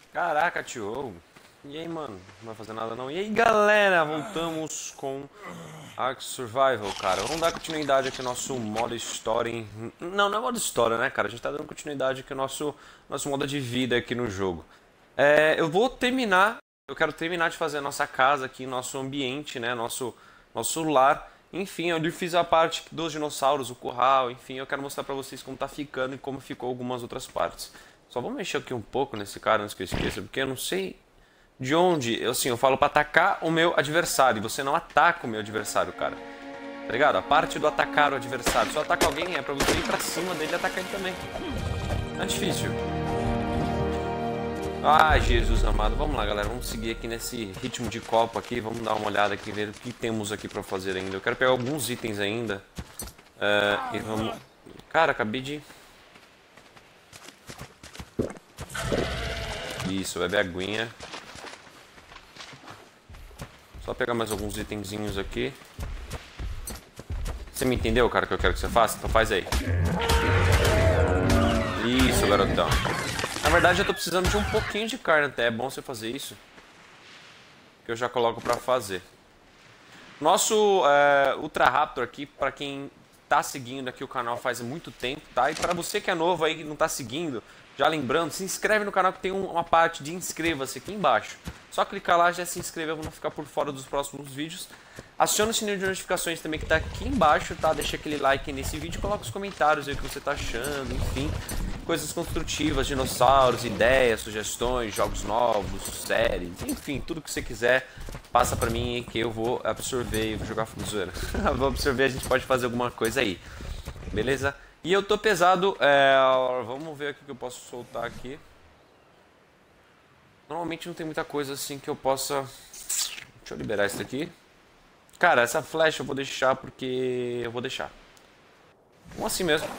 Caraca, tio. E aí, mano? Não vai fazer nada não. E aí, galera? Voltamos com Ark Survival, cara. Vamos dar continuidade aqui ao nosso modo story. Não é modo história, né, cara? A gente tá dando continuidade aqui ao nosso modo de vida aqui no jogo. Eu vou terminar. Eu quero terminar de fazer a nossa casa aqui, nosso ambiente, né? Nosso lar. Enfim, eu fiz a parte dos dinossauros, o curral, enfim, eu quero mostrar pra vocês como tá ficando e como ficou algumas outras partes. Só vou mexer aqui um pouco nesse cara antes que eu esqueça, porque eu não sei de onde, eu falo pra atacar o meu adversário, e você não ataca o meu adversário, cara. Tá ligado? A parte do atacar o adversário, só ataca alguém é pra você ir pra cima dele e atacar ele também. Não é difícil. Ai, Jesus amado. Vamos lá, galera. Vamos seguir aqui nesse ritmo de copa aqui. Vamos dar uma olhada aqui, ver o que temos aqui pra fazer ainda. Eu quero pegar alguns itens ainda. E vamos... Cara, acabei de... Isso, bebe aguinha. Só pegar mais alguns itenzinhos aqui. Você me entendeu, cara, o que eu quero que você faça? Então faz aí. Isso, garotão. Na verdade, eu tô precisando de um pouquinho de carne até. É bom você fazer isso. Que eu já coloco pra fazer. Nosso Ultra Raptor aqui, pra quem tá seguindo aqui o canal faz muito tempo, tá? E pra você que é novo aí, que não tá seguindo, já lembrando, se inscreve no canal que tem uma parte de inscreva-se aqui embaixo. Só clicar lá, já se inscrever pra não ficar por fora dos próximos vídeos. Aciona o sininho de notificações também que tá aqui embaixo, tá? Deixa aquele like nesse vídeo, coloca os comentários aí o que você tá achando, enfim. Coisas construtivas, dinossauros, ideias, sugestões, jogos novos, séries, enfim, tudo que você quiser, passa pra mim que eu vou absorver e vou jogar zoeira. Vou absorver, a gente pode fazer alguma coisa aí, beleza? E eu tô pesado, vamos ver o que eu posso soltar aqui. Normalmente não tem muita coisa assim que eu possa... Deixa eu liberar isso daqui. Cara, essa flecha eu vou deixar porque eu vou deixar. Vamos assim mesmo.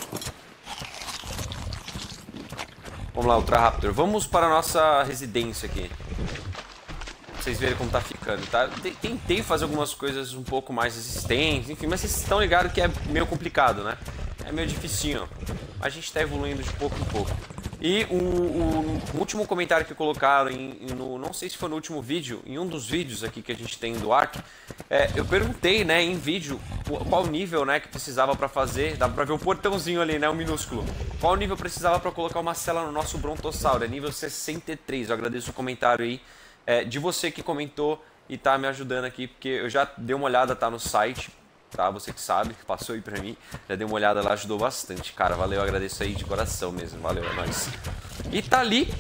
Vamos lá, Ultra Raptor. Vamos para a nossa residência aqui. Pra vocês verem como tá ficando, tá? Tentei fazer algumas coisas um pouco mais resistentes, enfim, mas vocês estão ligados que é meio complicado, né? É meio dificinho. A gente tá evoluindo de pouco em pouco. E o último comentário que colocaram, não sei se foi no último vídeo, em um dos vídeos aqui que a gente tem do Ark, eu perguntei, né, em vídeo, qual nível, né, que precisava pra fazer, dá pra ver o portãozinho ali, né, o minúsculo. Qual nível precisava pra colocar uma cela no nosso Brontossauro, é nível 63, eu agradeço o comentário aí, de você que comentou e tá me ajudando aqui, porque eu já dei uma olhada, tá no site. Tá, você que sabe, que passou aí pra mim, já deu uma olhada lá, ajudou bastante, cara, valeu, eu agradeço aí de coração mesmo, valeu, é nóis. E tá ali,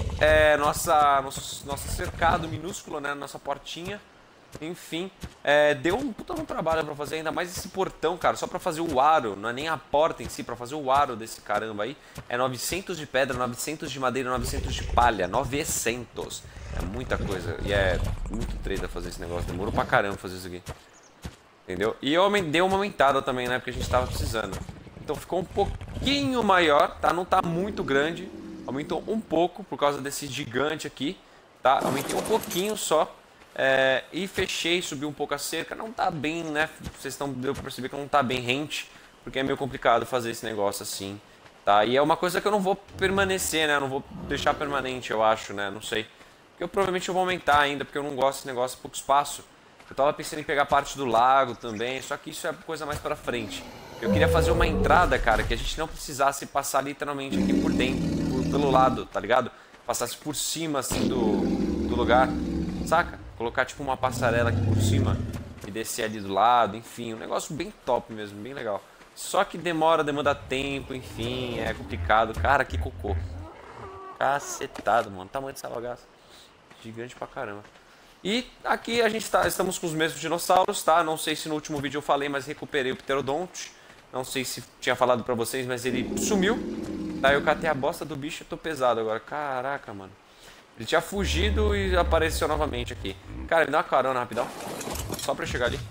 nosso cercado minúsculo, né, nossa portinha, enfim, deu um puta no trabalho pra fazer, ainda mais esse portão, cara, só pra fazer o aro, não é nem a porta em si, pra fazer o aro desse caramba aí, é 900 de pedra, 900 de madeira, 900 de palha, 900, é muita coisa, e é muito treta fazer esse negócio, demorou pra caramba fazer isso aqui. Entendeu? E eu dei uma aumentada também, né? Porque a gente tava precisando. Então ficou um pouquinho maior, tá? Não tá muito grande. Aumentou um pouco por causa desse gigante aqui, tá? Aumentei um pouquinho só. E fechei, subi um pouco a cerca. Não tá bem, né? Deu pra perceber que não tá bem rente. Porque é meio complicado fazer esse negócio assim, tá? E é uma coisa que eu não vou permanecer, né? Eu não vou deixar permanente, eu acho, né? Não sei. Porque eu provavelmente vou aumentar ainda, porque eu não gosto desse negócio, pouco espaço. Eu tava pensando em pegar parte do lago também, só que isso é coisa mais pra frente. Eu queria fazer uma entrada, cara, que a gente não precisasse passar literalmente aqui por dentro, pelo lado, tá ligado? Passasse por cima, assim, do lugar, saca? Colocar, tipo, uma passarela aqui por cima e descer ali do lado, enfim, um negócio bem top mesmo, bem legal. Só que demanda tempo, enfim, é complicado. Cara, que cocô. Cacetado, mano. Tamanho dessa bagaça. Gigante pra caramba. E aqui a gente estamos com os mesmos dinossauros, tá? Não sei se no último vídeo eu falei, mas recuperei o Pterodonte. Não sei se tinha falado pra vocês, mas ele sumiu. Tá, eu catei a bosta do bicho e tô pesado agora. Caraca, mano. Ele tinha fugido e apareceu novamente aqui. Cara, me dá uma carona rapidão. Só pra eu chegar ali.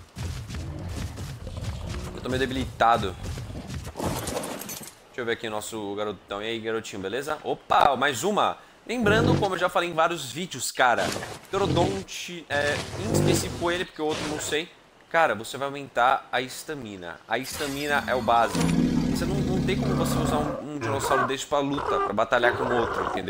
Eu tô meio debilitado. Deixa eu ver aqui o nosso garotão. E aí, garotinho, beleza? Opa, mais uma. Lembrando, como eu já falei em vários vídeos, cara, Pterodonte, em específico ele, porque o outro não sei. Cara, você vai aumentar a estamina. A estamina é o básico. Você não tem como você usar um dinossauro desse pra luta, pra batalhar com o outro, entendeu?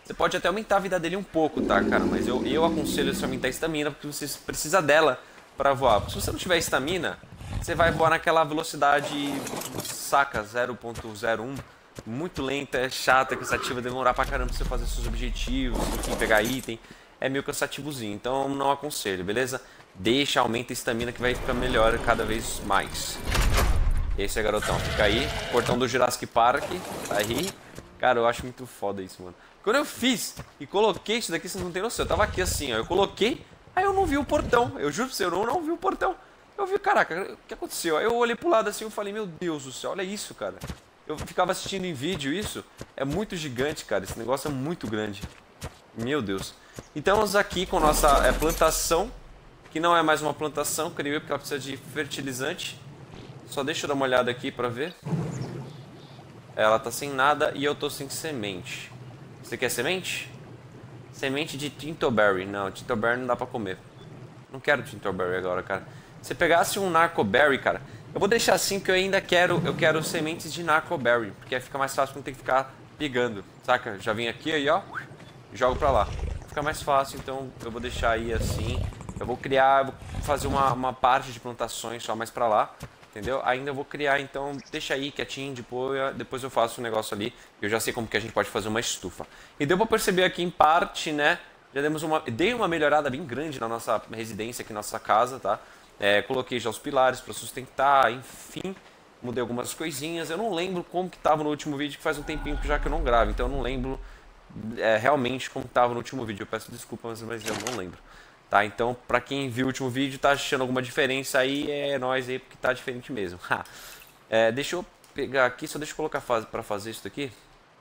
Você pode até aumentar a vida dele um pouco, tá, cara? Mas eu aconselho você aumentar a estamina, porque você precisa dela pra voar. Se você não tiver estamina, você vai voar naquela velocidade, saca, 0.01, muito lenta, é chata, é cansativa, demorar pra caramba pra você fazer seus objetivos, enfim, pegar item. É meio cansativozinho, então não aconselho, beleza? Deixa, aumenta a estamina que vai ficar melhor cada vez mais. E é isso aí, garotão. Fica aí. Portão do Jurassic Park. Tá aí. Cara, eu acho muito foda isso, mano. Quando eu fiz e coloquei isso daqui, vocês não tem noção. Eu tava aqui assim, ó. Eu coloquei, aí eu não vi o portão. Eu juro pra você, eu não vi o portão. Eu vi, caraca, o que aconteceu? Aí eu olhei pro lado assim e falei, meu Deus do céu, olha isso, cara. Eu ficava assistindo em vídeo isso. É muito gigante, cara. Esse negócio é muito grande. Meu Deus. Então, estamos aqui com nossa plantação. Que não é mais uma plantação, creio eu, porque ela precisa de fertilizante. Só deixa eu dar uma olhada aqui pra ver. Ela tá sem nada e eu tô sem semente. Você quer semente? Semente de Tintoberry. Não, Tintoberry não dá pra comer. Não quero Tintoberry agora, cara. Se pegasse um Narcoberry, cara, eu vou deixar assim porque eu ainda quero, sementes de Narcoberry, porque aí fica mais fácil não ter que ficar pegando, saca? Já vim aqui aí, ó, e jogo pra lá. Fica mais fácil, então eu vou deixar aí assim. Eu vou criar, vou fazer uma parte de plantações só mais pra lá, entendeu? Ainda eu vou criar, então deixa aí quietinho, depois eu faço um negócio ali. Eu já sei como que a gente pode fazer uma estufa. E deu pra perceber aqui em parte, né? Já dei uma melhorada bem grande na nossa residência aqui, nossa casa, tá? Coloquei já os pilares pra sustentar, enfim. Mudei algumas coisinhas. Eu não lembro como que tava no último vídeo, que faz um tempinho já que eu não gravo. Então eu não lembro realmente como tava no último vídeo. Eu peço desculpas, mas eu não lembro. Tá, então pra quem viu o último vídeo, tá achando alguma diferença aí, é nóis aí, porque tá diferente mesmo. Deixa eu pegar aqui, só deixa eu colocar pra fazer isso aqui.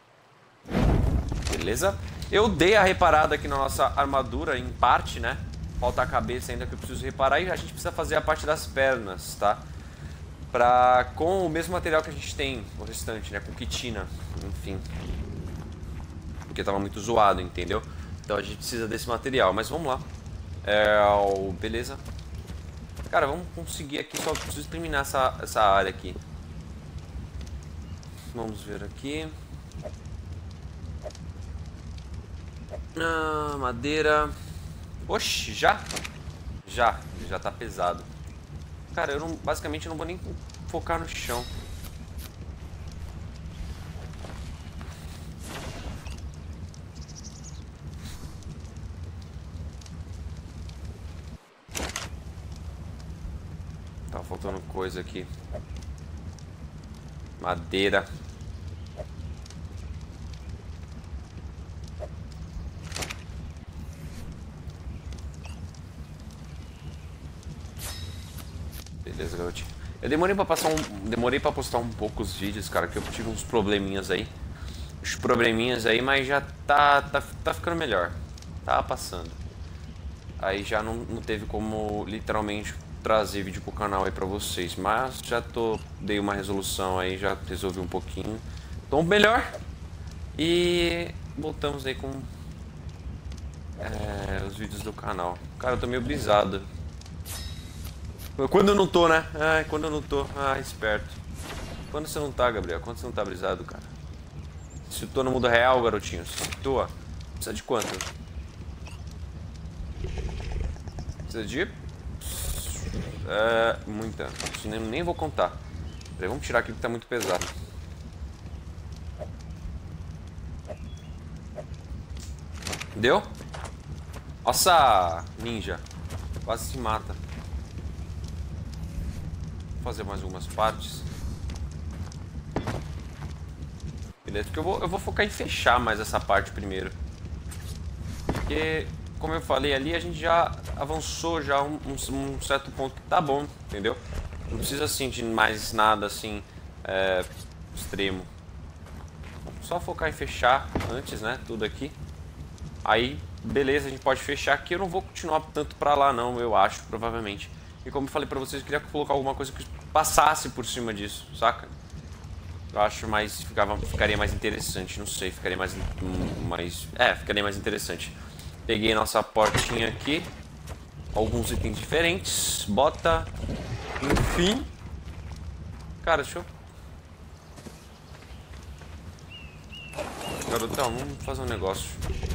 Beleza? Eu dei a reparada aqui na nossa armadura, em parte, né? Falta a cabeça ainda que eu preciso reparar, e a gente precisa fazer a parte das pernas, tá? Com o mesmo material que a gente tem, o restante, né? Com quitina, enfim. Porque tava muito zoado, entendeu? Então a gente precisa desse material, mas vamos lá. Beleza. Cara, vamos conseguir aqui, só preciso terminar essa área aqui. Vamos ver aqui. Madeira. Oxi, já? Já tá pesado. Cara, basicamente eu não vou nem focar no chão. Tá faltando coisa aqui. Madeira. Beleza, garotinho. Eu demorei pra postar um pouco os vídeos, cara, que eu tive uns probleminhas aí. Os probleminhas aí, mas já tá ficando melhor. Tá passando. Aí já não teve como literalmente trazer vídeo pro canal aí pra vocês, mas já dei uma resolução aí, já resolvi um pouquinho. Tô melhor. E voltamos aí com os vídeos do canal. Cara, eu tô meio brisado. Quando eu não tô, né? Quando eu não tô. Esperto. Quando você não tá, Gabriel? Quando você não tá brisado, cara? Se tô no mundo real, garotinho. Se situa. Precisa de quanto? Precisa de... muita. Isso nem vou contar. Peraí, vamos tirar aqui que tá muito pesado. Deu? Nossa, ninja. Quase se mata. Vou fazer mais algumas partes. Beleza, porque eu vou focar em fechar mais essa parte primeiro. Porque, como eu falei ali, a gente já avançou já um certo ponto que tá bom, entendeu? Não precisa assim de mais nada assim extremo. Só focar em fechar antes, né? Tudo aqui. Aí, beleza, a gente pode fechar aqui. Eu não vou continuar tanto pra lá não, eu acho, provavelmente. E como eu falei pra vocês, eu queria colocar alguma coisa que passasse por cima disso, saca? Eu acho mais... ficaria mais interessante, não sei, ficaria ficaria mais interessante. Peguei nossa portinha aqui. Alguns itens diferentes. Bota. Enfim. Cara, deixa eu... Garotão, vamos fazer um negócio.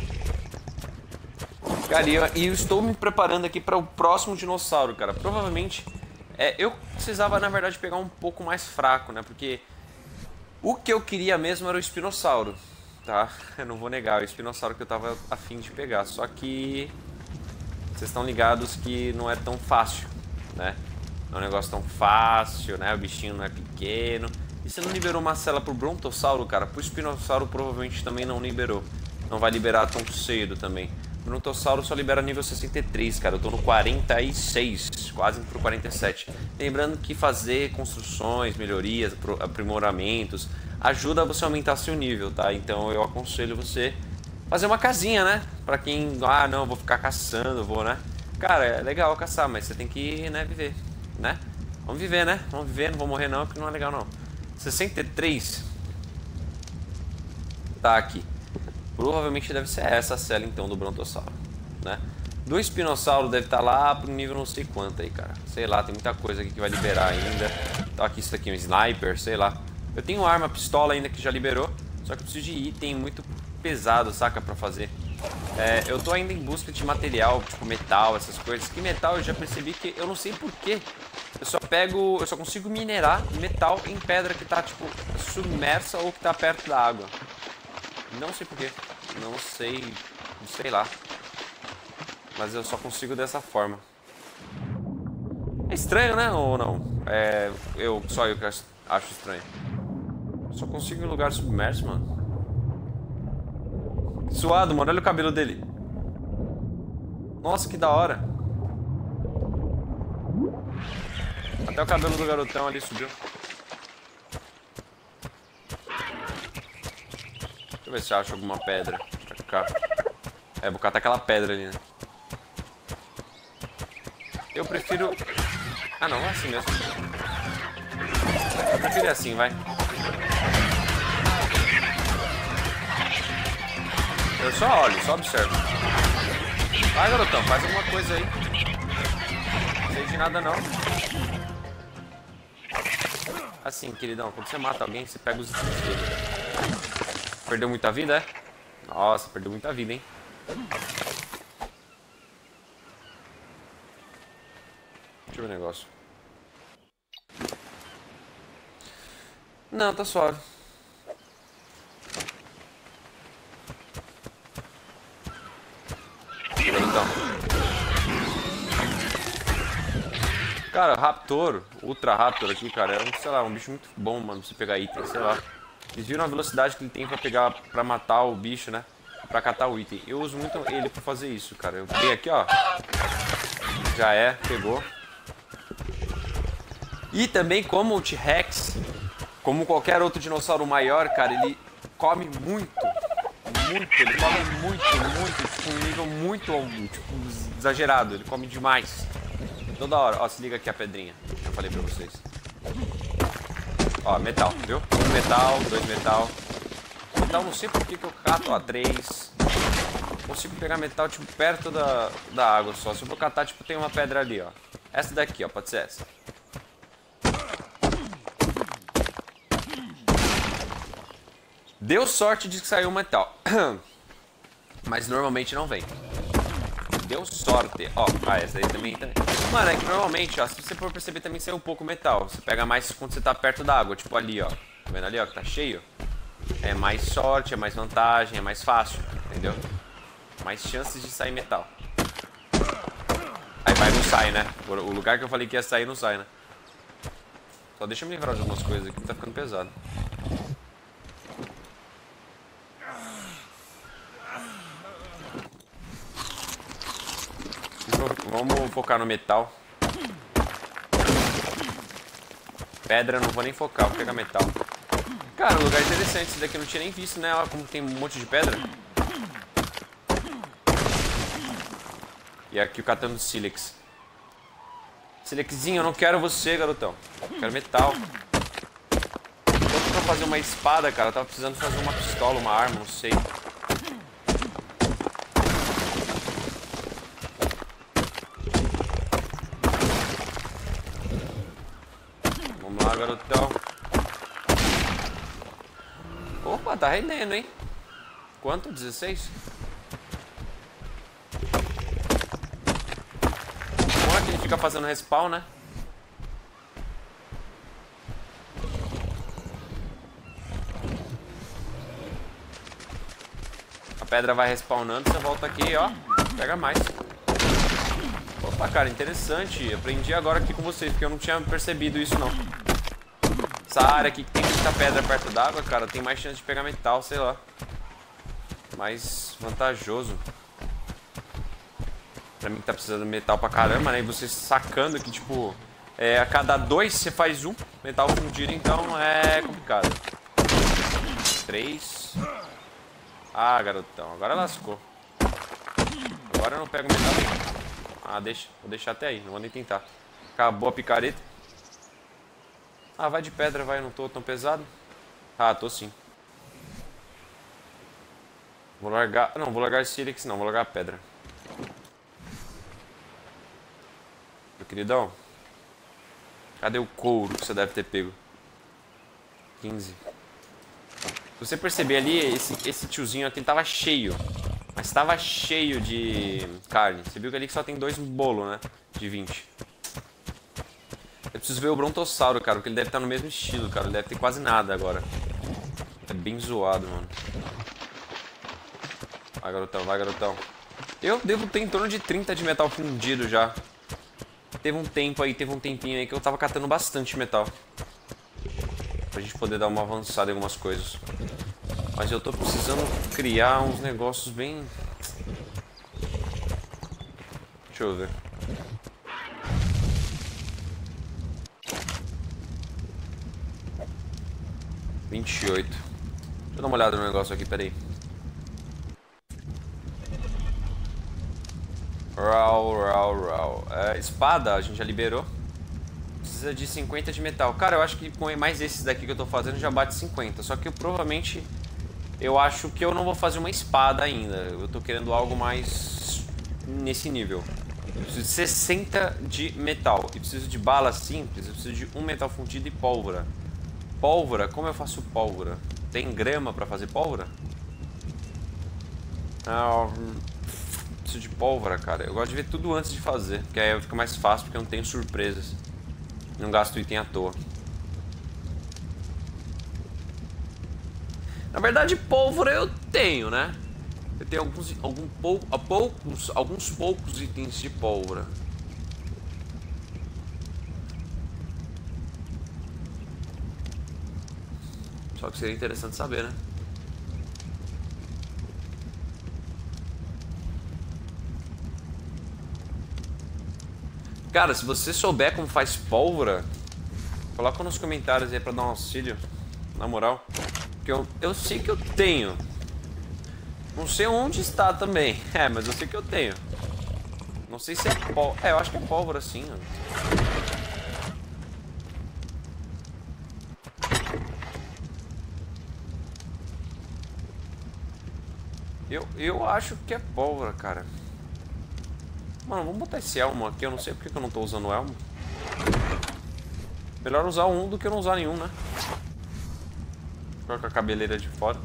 Cara, e eu estou me preparando aqui para o próximo dinossauro, cara. Provavelmente, eu precisava, na verdade, pegar um pouco mais fraco, né? Porque o que eu queria mesmo era o espinossauro, tá? Eu não vou negar, o espinossauro que eu tava a fim de pegar. Só que vocês estão ligados que não é tão fácil, né? Não é um negócio tão fácil, né? O bichinho não é pequeno. E você não liberou uma cela pro brontossauro, cara? Pro espinossauro provavelmente também não liberou. Não vai liberar tão cedo também. O brontossauro só libera nível 63, cara. Eu tô no 46, quase pro 47. Lembrando que fazer construções, melhorias, aprimoramentos ajuda você a aumentar seu nível, tá? Então eu aconselho você fazer uma casinha, né? Pra quem, não, vou ficar caçando, vou, né? Cara, é legal caçar, mas você tem que, né, viver, né? Vamos viver, né? Vamos viver, não vou morrer não, porque não é legal não. 63. Tá aqui. Provavelmente deve ser essa a cela então do brontossauro, né? Do espinossauro deve estar lá pro nível não sei quanto aí, cara. Sei lá, tem muita coisa aqui que vai liberar ainda. Então aqui, isso aqui é um sniper, sei lá. Eu tenho arma, pistola ainda que já liberou. Só que eu preciso de item muito pesado, saca, pra fazer. Eu tô ainda em busca de material, tipo metal, essas coisas. Que metal eu já percebi que eu não sei porquê. Eu só consigo minerar metal em pedra que tá, tipo, submersa ou que tá perto da água. Não sei porquê. Não sei lá. Mas eu só consigo dessa forma. É estranho, né? Ou não? Só eu que acho estranho. Eu só consigo em lugar submerso, mano. Suado, mano. Olha o cabelo dele. Nossa, que da hora. Até o cabelo do garotão ali subiu. Deixa eu ver se eu acho alguma pedra pra cá. Vou catar aquela pedra ali, né? Eu prefiro... Ah, não, é assim mesmo. Eu prefiro assim, vai. Eu só olho, só observo. Vai, garotão, faz alguma coisa aí. Não sei de nada, não. Assim, queridão, quando você mata alguém, você pega os itens dele. Perdeu muita vida, é? Nossa, perdeu muita vida, hein? Deixa eu ver o negócio. Não, tá suave. Então. Cara, Raptor, Ultra Raptor aqui, cara, sei lá, um bicho muito bom, mano, pra você pegar item, sei lá. Vocês viram a velocidade que ele tem pra matar o bicho, né? Pra catar o item. Eu uso muito ele pra fazer isso, cara. Eu peguei aqui, ó. Já pegou. E também, como o T-Rex, como qualquer outro dinossauro maior, cara, ele come muito. Ele come muito, tipo, um nível muito, tipo, exagerado. Ele come demais. Toda hora. Ó, se liga aqui a pedrinha. Eu falei pra vocês. Ó, metal, viu? 1 metal, 2 metal. Metal, não sei por que eu cato, ó, 3. Consigo pegar metal, tipo, perto da água só. Se eu for catar, tipo, tem uma pedra ali, ó. Essa daqui, ó, pode ser essa. Deu sorte de que saiu metal. Mas normalmente não vem. Deu sorte. Ó, essa aí também tá... Mano, é que normalmente, ó, se você for perceber, também saiu um pouco metal. Você pega mais quando você tá perto da água. Tipo ali, ó. Tá vendo ali, ó, que tá cheio? É mais sorte, é mais vantagem, é mais fácil. Entendeu? Mais chances de sair metal. Aí vai, não sai, né? O lugar que eu falei que ia sair, não sai, né? Só deixa eu me livrar de algumas coisas aqui que tá ficando pesado. Vamos focar no metal. Pedra, não vou nem focar, vou pegar metal. Cara, um lugar interessante. Esse daqui eu não tinha nem visto, né? Olha como tem um monte de pedra. E aqui o catando sílex. Silexzinho, eu não quero você, garotão. Eu quero metal. Enquanto pra fazer uma espada, cara, eu tava precisando fazer uma pistola, uma arma, não sei. Vamos lá, garotão. Opa, tá rendendo, hein? Quanto? 16? fica fazendo respawn, né? A pedra vai respawnando, você volta aqui, ó. Pega mais. Opa, cara, interessante. Aprendi agora aqui com vocês, porque eu não tinha percebido isso, não. Essa área aqui que tem muita pedra perto d'água, cara, tem mais chance de pegar metal, sei lá. Mais vantajoso. Pra mim que tá precisando de metal pra caramba, né? E você sacando que, tipo, a cada 2 você faz um metal fundido, então é complicado. 3. Ah, garotão, agora lascou. Agora eu não pego metal nenhum. Ah, deixa. Vou deixar até aí, não vou nem tentar. Acabou a picareta. Ah, vai de pedra, vai, eu não tô tão pesado. Ah, tô sim. Vou largar... Não, vou largar esse Helix não, vou largar a pedra. Meu queridão. Cadê o couro que você deve ter pego? 15. Se você perceber ali, esse tiozinho aqui tava cheio. Mas tava cheio de carne. Você viu que ali que só tem 2 bolos, né? De 20. Eu preciso ver o Brontossauro, cara, porque ele deve estar no mesmo estilo, cara. Ele deve ter quase nada agora. É bem zoado, mano. Vai, garotão, vai, garotão. Eu devo ter em torno de 30 de metal fundido já. Teve um tempinho aí que eu tava catando bastante metal. Pra gente poder dar uma avançada em algumas coisas. Mas eu tô precisando criar uns negócios bem... Deixa eu ver. $28. Deixa eu dar uma olhada no negócio aqui, peraí. Raw. Espada a gente já liberou. Precisa de 50 de metal. Cara, eu acho que com mais esses daqui que eu tô fazendo já bate 50. Só que eu provavelmente... Eu acho que eu não vou fazer uma espada ainda. Eu tô querendo algo mais nesse nível. Eu preciso de 60 de metal. E preciso de bala simples. Eu preciso de um metal fundido e pólvora. Pólvora? Como eu faço pólvora? Tem grama pra fazer pólvora? Preciso de pólvora, cara. Eu gosto de ver tudo antes de fazer. Porque aí fica mais fácil, porque eu não tenho surpresas. Não gasto item à toa. Na verdade, pólvora eu tenho, né? Eu tenho alguns poucos itens de pólvora. Só que seria interessante saber, né? Cara, se você souber como faz pólvora, coloca nos comentários aí pra dar um auxílio. Na moral. Porque eu sei que eu tenho. Não sei onde está também. Mas eu sei que eu tenho. Não sei se é pólvora. Eu acho que é pólvora sim. Eu acho que é pólvora, cara. Mano, vamos botar esse elmo aqui. Eu não sei porque que eu não tô usando o elmo. Melhor usar um do que não usar nenhum, né? Coloca a cabeleira de fora.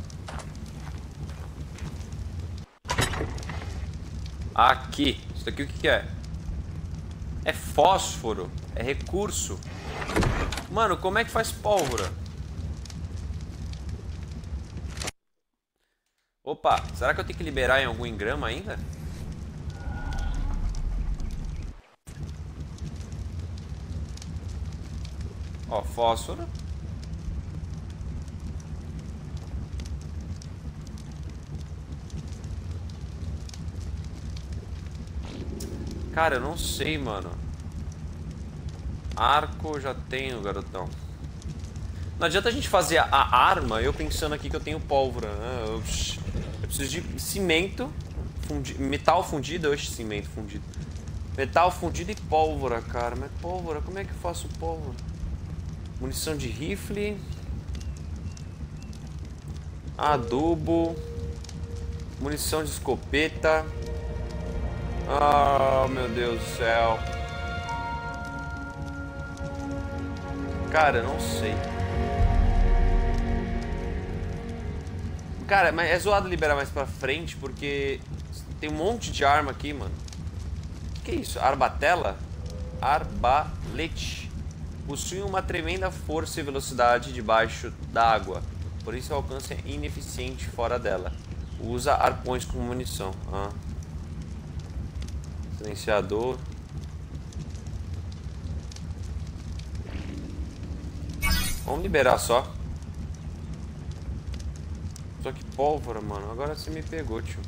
Aqui. Isso daqui o que é? É fósforo. É recurso. Mano, como é que faz pólvora? Opa, será que eu tenho que liberar em algum engrama ainda? Ó, fósforo. Cara, eu não sei, mano. Arco eu já tenho, garotão. Não adianta a gente fazer a arma eu pensando aqui que eu tenho pólvora, né? Eu preciso de cimento, metal fundido, cimento fundido. Metal fundido e pólvora, cara. Mas pólvora, como é que eu faço pólvora? Munição de rifle. Adubo. Munição de escopeta. Oh, meu Deus do céu. Cara, não sei. Cara, mas é zoado liberar mais pra frente, porque tem um monte de arma aqui, mano. Que é isso? Arbatela? arbalete. Possui uma tremenda força e velocidade debaixo d'água, por isso o alcance é ineficiente fora dela. Usa arpões como munição. Silenciador. Vamos liberar só. Só que pólvora, mano. Agora você me pegou, tio.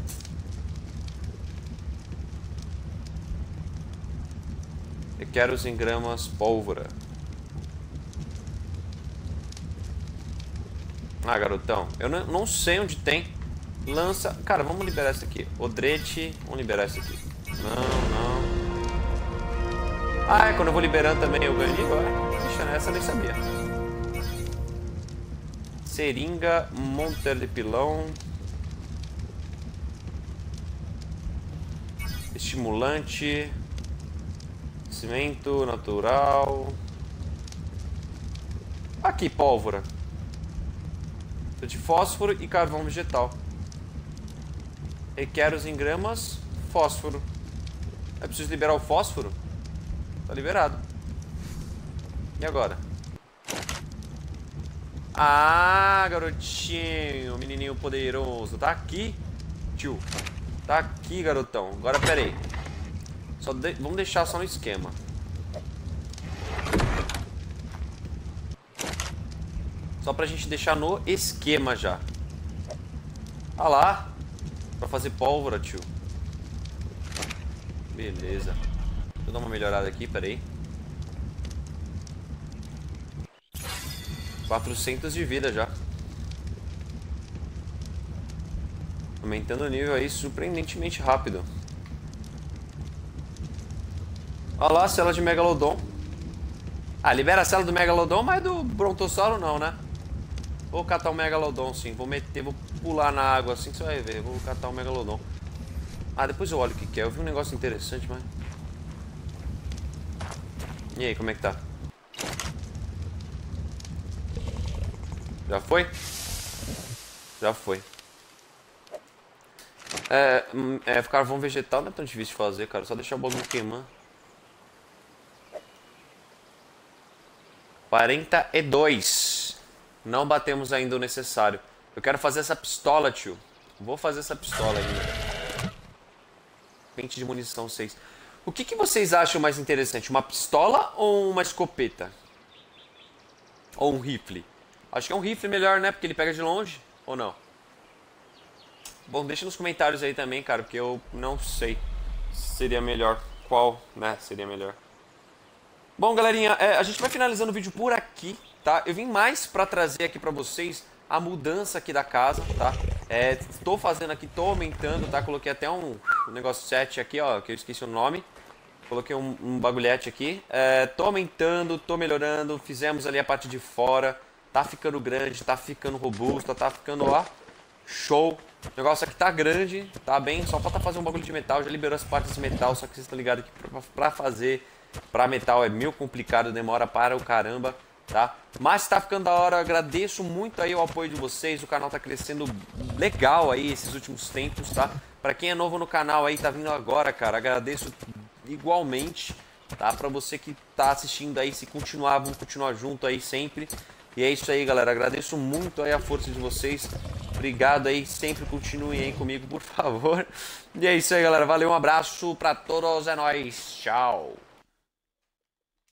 Eu quero os engramas pólvora. Ah, garotão. Eu não sei onde tem. Lança. Cara, vamos liberar isso aqui. Odrete. Vamos liberar isso aqui. Não. Ah, é quando eu vou liberando também eu ganho nível, é? Ixi, essa eu nem sabia. Seringa, monter de pilão. Estimulante. Cimento natural. Aqui, pólvora. De fósforo e carvão vegetal. Requer os engramas, fósforo. É preciso liberar o fósforo? Tá liberado. E agora? Ah, garotinho, menininho poderoso. Tá aqui, tio. Tá aqui, garotão. Agora, pera aí. Vamos deixar só no esquema. Só pra gente deixar no esquema já. Ah lá. Pra fazer pólvora, tio. Beleza. Deixa eu dar uma melhorada aqui, peraí. 400 de vida já. Aumentando o nível aí surpreendentemente rápido. Olha lá, cela de Megalodon. Ah, libera a cela do Megalodon, mas do Brontossauro não, né? Vou catar o Megalodon sim. Vou pular na água assim que você vai ver. Vou catar o Megalodon. Ah, depois eu olho o que é. Eu vi um negócio interessante, mas... E aí, como é que tá? Já foi? Já foi. Carvão vegetal não é tão difícil de fazer, cara. Só deixar o bagulho queimar. 42. Não batemos ainda o necessário. Eu quero fazer essa pistola, tio. Vou fazer essa pistola ainda. Pente de munição 6. O que vocês acham mais interessante? Uma pistola ou uma escopeta? Ou um rifle? Acho que é um rifle melhor, né? Porque ele pega de longe. Ou não? Bom, deixa nos comentários aí também, cara. Porque eu não sei se seria melhor. Qual, né? Seria melhor. Bom, galerinha, a gente vai finalizando o vídeo por aqui, tá? Eu vim mais pra trazer aqui pra vocês a mudança aqui da casa, tá? Tô fazendo aqui, tô aumentando, tá? Coloquei até um negócio 7 aqui, ó, que eu esqueci o nome. Coloquei um bagulhete aqui. Tô aumentando, tô melhorando, fizemos ali a parte de fora. Tá ficando grande, tá ficando robusto, tá ficando, ó, show. O negócio aqui tá grande, tá bem, só falta fazer um bagulho de metal. Já liberou as partes de metal, só que vocês estão ligados que pra fazer pra metal é meio complicado, demora para o caramba, tá? Mas tá ficando da hora, agradeço muito aí o apoio de vocês, o canal tá crescendo legal aí esses últimos tempos, tá? Pra quem é novo no canal aí, tá vindo agora, cara, agradeço igualmente, tá? Pra você que tá assistindo aí, se continuar, vamos continuar junto aí sempre. E é isso aí, galera, agradeço muito aí a força de vocês. Obrigado aí, sempre continuem aí comigo, por favor. E é isso aí, galera, valeu, um abraço pra todos, é nóis, tchau.